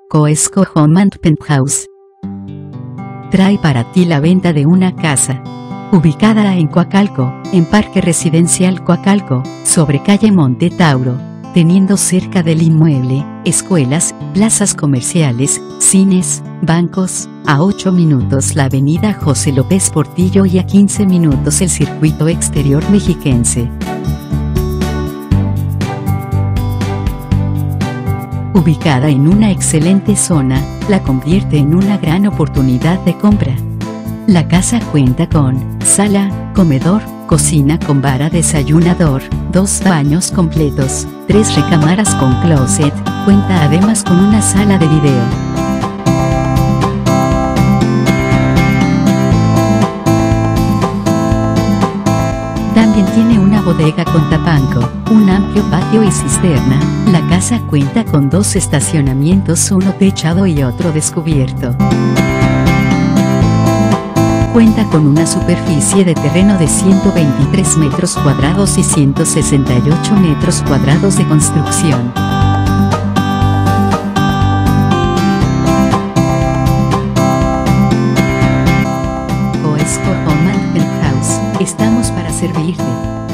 Coesco Home and Penthouse trae para ti la venta de una casa ubicada en Coacalco, en Parque Residencial Coacalco, sobre calle Monte Tauro, teniendo cerca del inmueble, escuelas, plazas comerciales, cines, bancos, a 8 minutos la avenida José López Portillo y a 15 minutos el circuito exterior mexiquense. Ubicada en una excelente zona, la convierte en una gran oportunidad de compra. La casa cuenta con sala, comedor, cocina con bar desayunador, 2 baños completos, 3 recámaras con closet, cuenta además con una sala de video. También tiene una bodega con tapanco, un amplio patio y cisterna. La casa cuenta con 2 estacionamientos, uno techado y otro descubierto. Cuenta con una superficie de terreno de 123 metros cuadrados y 168 metros cuadrados de construcción. Coesco Home and Penthouse, estamos para servirte.